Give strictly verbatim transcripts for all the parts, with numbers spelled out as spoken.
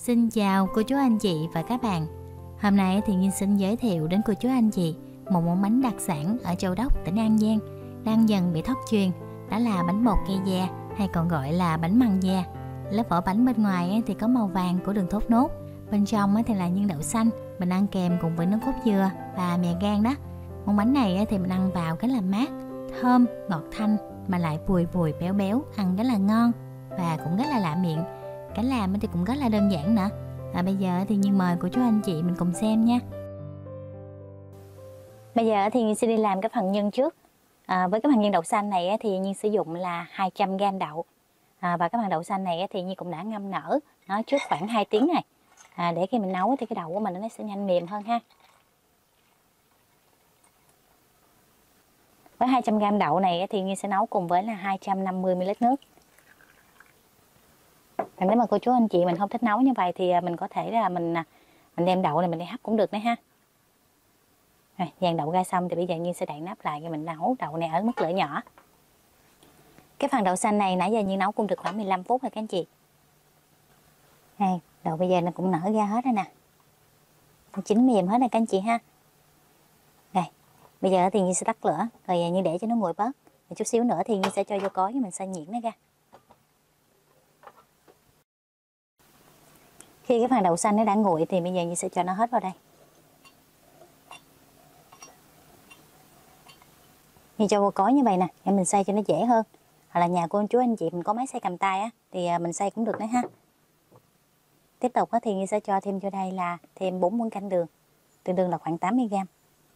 Xin chào cô chú anh chị và các bạn. Hôm nay thì Nhiên xin giới thiệu đến cô chú anh chị một món bánh đặc sản ở Châu Đốc, tỉnh An Giang đang dần bị thất truyền, đó là bánh bột cây da hay còn gọi là bánh măng da. Lớp vỏ bánh bên ngoài thì có màu vàng của đường thốt nốt, bên trong thì là nhân đậu xanh, mình ăn kèm cùng với nước cốt dừa và mè gan đó. Món bánh này thì mình ăn vào cái là mát, thơm, ngọt thanh mà lại bùi bùi béo béo, ăn rất là ngon và cũng rất là lạ miệng. Cách làm thì cũng rất là đơn giản nữa. À, bây giờ thì Nhiên mời cô chú anh chị mình cùng xem nha. Bây giờ thì Nhiên sẽ đi làm cái phần nhân trước. À, với cái phần nhân đậu xanh này thì Nhiên sử dụng là hai trăm gam đậu. À, và cái phần đậu xanh này thì Nhiên cũng đã ngâm nở nó trước khoảng hai tiếng này. À, để khi mình nấu thì cái đậu của mình nó sẽ nhanh mềm hơn ha. Với hai trăm gam đậu này thì Nhiên sẽ nấu cùng với là hai trăm năm mươi mi li lít nước. Còn nếu mà cô chú anh chị mình không thích nấu như vậy thì mình có thể là mình mình đem đậu này mình đi hấp cũng được đấy ha. Rồi, dàn đậu ra xong thì bây giờ Nhiên sẽ đậy nắp lại, mình nấu đậu này ở mức lửa nhỏ. Cái phần đậu xanh này nãy giờ Nhiên nấu cũng được khoảng mười lăm phút rồi các anh chị. Đây, đậu bây giờ nó cũng nở ra hết rồi nè, nó chín mềm hết rồi các anh chị ha. Đây, bây giờ thì Nhiên sẽ tắt lửa rồi Nhiên để cho nó nguội bớt. Một chút xíu nữa thì Nhiên sẽ cho vô cối mình xay nhuyễn nó ra. Khi cái phần đậu xanh nó đã nguội thì bây giờ Nhiên sẽ cho nó hết vào đây. Nhiên cho vô cối như vậy nè, để mình xay cho nó dễ hơn. Hoặc là nhà cô chú anh chị mình có máy xay cầm tay á thì mình xay cũng được đấy ha. Tiếp tục thì Nhiên sẽ cho thêm vô đây là thêm bốn muỗng canh đường, tương đương là khoảng tám mươi gam.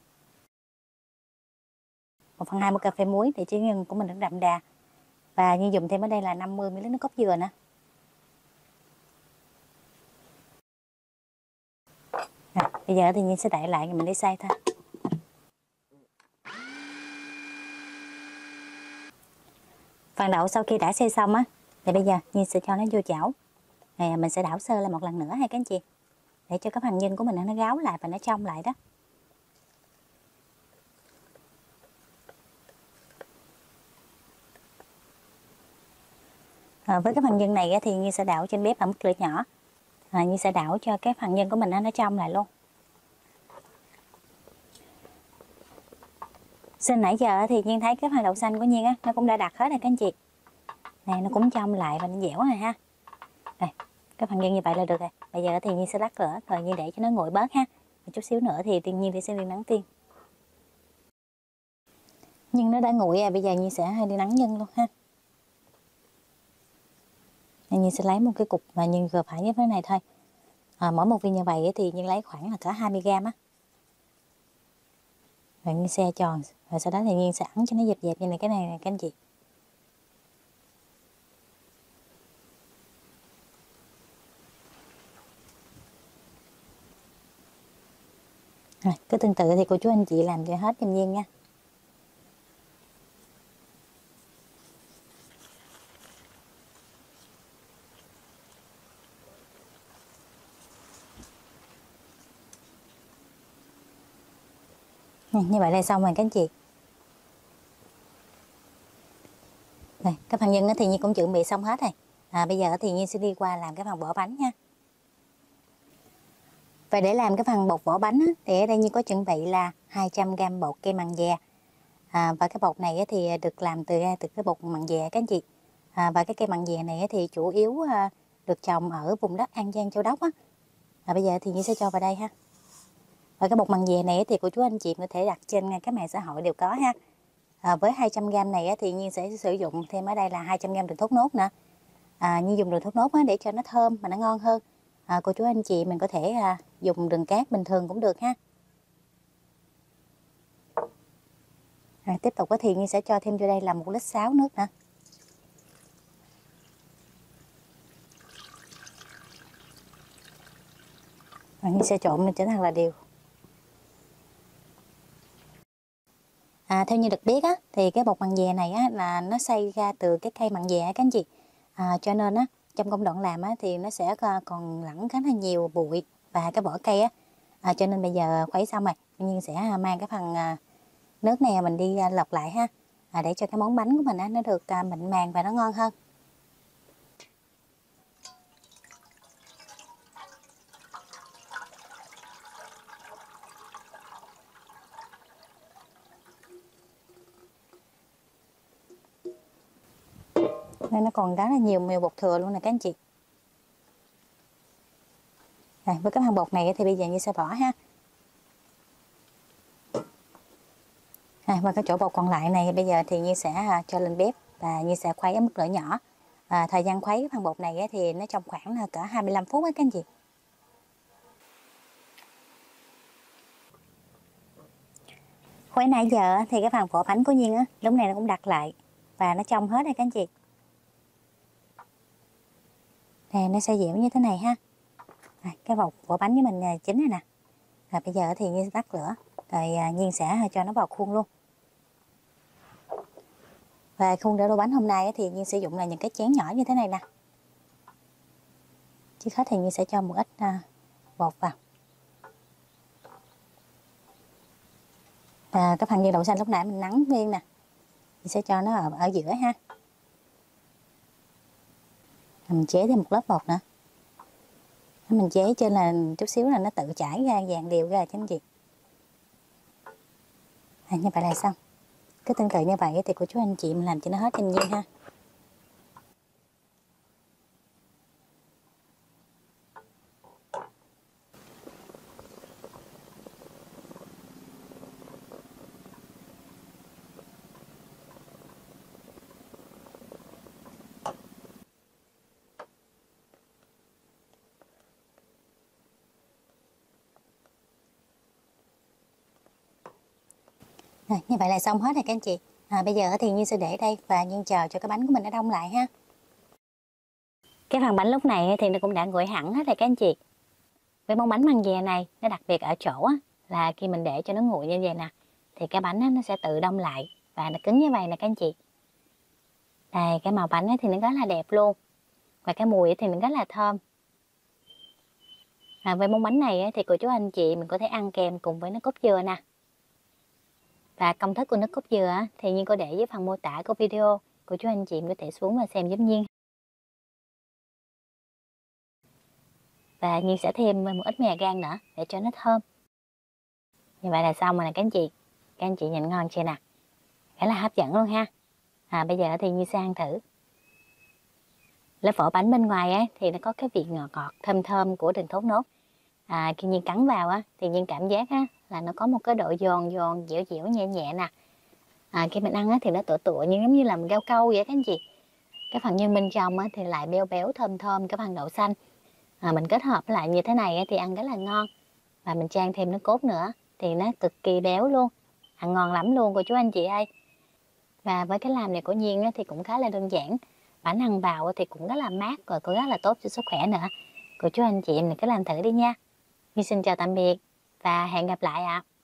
một phần hai muỗng cà phê muối để cho nhân của mình nó đậm đà. Và Nhiên dùng thêm ở đây là năm mươi mi li lít nước cốt dừa nữa. À, bây giờ thì Nhiên sẽ đậy lại mình đi xay thôi. Phần đậu sau khi đã xay xong á thì bây giờ Nhiên sẽ cho nó vô chảo. Này, mình sẽ đảo sơ lại một lần nữa ha các anh chị, để cho cái phần nhân của mình nó ráo lại và nó trong lại đó. À, với cái phần nhân này thì Nhiên sẽ đảo trên bếp ở mức lửa nhỏ. À, Nhiên sẽ đảo cho cái phần nhân của mình nó trong lại luôn. Xin nãy giờ thì Nhiên thấy cái phần đậu xanh của Nhiên á nó cũng đã đặc hết rồi các anh chị. Này, nó cũng trong lại và nó dẻo rồi ha. Đây, cái phần nhân như vậy là được rồi. Bây giờ thì Nhiên sẽ tắt lửa rồi Nhiên để cho nó nguội bớt ha. Một chút xíu nữa thì Tiên Nhiên thì sẽ đi nắng tiên. Nhưng nó đã nguội rồi, bây giờ Nhiên sẽ đi nắng nhân luôn ha. Nhiên sẽ lấy một cái cục mà Nhiên vừa phải như thế này thôi. À, mỗi một viên như vậy thì Nhiên lấy khoảng là cả hai mươi gam á. Rồi Nhiên xe tròn, rồi sau đó thì Nhiên sẽ ấn cho nó dẹp dẹp như này, cái này này các anh chị. Rồi, cứ tương tự thì cô chú anh chị làm cho hết giùm Nhiên nha. Như vậy là xong rồi các anh chị. Đây, cái phần nhân thì Nhiên cũng chuẩn bị xong hết rồi. À, bây giờ thì Nhiên sẽ đi qua làm cái phần vỏ bánh nha. Và để làm cái phần bột vỏ bánh thì ở đây Nhiên có chuẩn bị là hai trăm gam bột cây măng dè. À, và cái bột này thì được làm từ từ cái bột măng dè các anh chị. À, và cái cây măng dè này thì chủ yếu được trồng ở vùng đất An Giang, Châu Đốc á. À, bây giờ thì Nhiên sẽ cho vào đây ha. Và cái bột măng dè này thì cô chú anh chị có thể đặt trên các mạng xã hội đều có ha. À, với hai trăm gam này thì Nhiên sẽ sử dụng thêm ở đây là hai trăm gam đường thốt nốt nữa. À, Nhiên dùng đường thốt nốt để cho nó thơm mà nó ngon hơn. À, cô chú anh chị mình có thể à, dùng đường cát bình thường cũng được ha. À, tiếp tục thì Nhiên sẽ cho thêm vô đây là một lít sáu nước nữa. À, Nhiên sẽ trộn cho thật là đều. À, theo như được biết á, thì cái bột măng dè này á, là nó xay ra từ cái cây măng dè các anh chị. À, cho nên á, trong công đoạn làm á, thì nó sẽ còn lẫn khá là nhiều bụi và cái vỏ cây á. À, cho nên bây giờ khuấy xong rồi, Nhiên sẽ mang cái phần à, nước này mình đi à, lọc lại ha. À, để cho cái món bánh của mình á, nó được à, mịn màng và nó ngon hơn. Đây nó còn rất là nhiều mèo bột thừa luôn nè các anh chị. Rồi, với cái phần bột này thì bây giờ Nhi sẽ bỏ ha. À, và cái chỗ bột còn lại này bây giờ thì Nhi sẽ cho lên bếp và Nhi sẽ khuấy ở mức lửa nhỏ. À, thời gian khuấy cái phần bột này thì nó trong khoảng là cỡ hai mươi lăm phút á các anh chị. Khuấy nãy giờ thì cái phần vỏ bánh của Nhiên á lúc này nó cũng đặt lại và nó trong hết rồi các anh chị. Đây, nó sẽ dẻo như thế này ha. À, cái bột vỏ bánh với mình chín rồi nè. Rồi bây giờ thì Nhiên tắt lửa rồi Nhiên sẽ cho nó vào khuôn luôn. Và khuôn để đổ bánh hôm nay thì Nhiên sử dụng là những cái chén nhỏ như thế này nè. Trước hết thì Nhiên sẽ cho một ít bột vào. À, cái phần như đậu xanh lúc nãy mình nắn viên nè, mình sẽ cho nó ở, ở giữa ha. Mình chế thêm một lớp bột nữa. Mình chế trên là chút xíu là nó tự chảy ra vàng đều ra cho anh chị. À, như vậy là xong. Cứ tương tự như vậy thì cô chú anh chị mình làm cho nó hết cho Nhiên ha. Rồi, như vậy là xong hết rồi các anh chị. À, bây giờ thì Nhiên sẽ để đây và Nhiên chờ cho cái bánh của mình nó đông lại ha. Cái phần bánh lúc này thì nó cũng đã nguội hẳn hết rồi các anh chị. Với món bánh măng dè này nó đặc biệt ở chỗ là khi mình để cho nó nguội như vậy nè thì cái bánh nó sẽ tự đông lại và nó cứng như vậy nè các anh chị. Đây, cái màu bánh thì nó rất là đẹp luôn và cái mùi thì nó rất là thơm. À, với món bánh này thì cô chú anh chị mình có thể ăn kèm cùng với nước cốt dừa nè. Và công thức của nước cốt dừa thì Nhiên có để dưới phần mô tả của video, cô chú anh chị có thể xuống và xem giúp Nhiên. Và Nhiên sẽ thêm một ít mè rang nữa để cho nó thơm. Như vậy là xong rồi nè các anh chị. Các anh chị nhìn ngon chưa nè. Khá là hấp dẫn luôn ha. À, bây giờ thì Nhiên sẽ ăn thử. Lớp vỏ bánh bên ngoài ấy, thì nó có cái vị ngọt ngọt thơm thơm của đường thốt nốt. À, khi Nhiên cắn vào á, thì Nhiên cảm giác á, là nó có một cái độ giòn giòn dẻo dẻo nhẹ nhẹ nè. À, khi mình ăn á, thì nó tựa tựa như giống như là rau câu vậy các anh chị. Cái phần nhân bên trong á, thì lại béo béo thơm thơm cái phần đậu xanh. À, mình kết hợp lại như thế này á, thì ăn rất là ngon. Và mình chan thêm nước cốt nữa thì nó cực kỳ béo luôn. Ăn ngon lắm luôn cô chú anh chị ơi. Và với cái làm này của Nhiên á, thì cũng khá là đơn giản. Bánh ăn vào thì cũng rất là mát rồi cũng rất là tốt cho sức khỏe nữa. Cô chú anh chị mình cứ làm thử đi nha. Nhiên xin chào tạm biệt và hẹn gặp lại ạ. À.